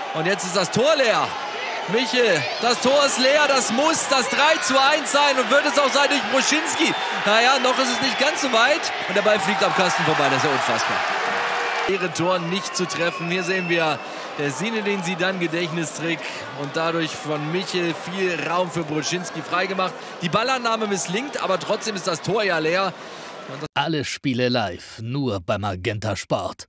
Und jetzt ist das Tor leer. Michel, das Tor ist leer, das muss das 3:1 sein und wird es auch sein durch Bruschinski. Naja, noch ist es nicht ganz so weit und der Ball fliegt am Kasten vorbei, das ist ja unfassbar. Ihre Tor nicht zu treffen. Hier sehen wir der Zinedine Zidane Gedächtnistrick und dadurch von Michel viel Raum für Bruschinski freigemacht. Die Ballannahme misslingt, aber trotzdem ist das Tor ja leer. Alle Spiele live, nur bei Magenta Sport.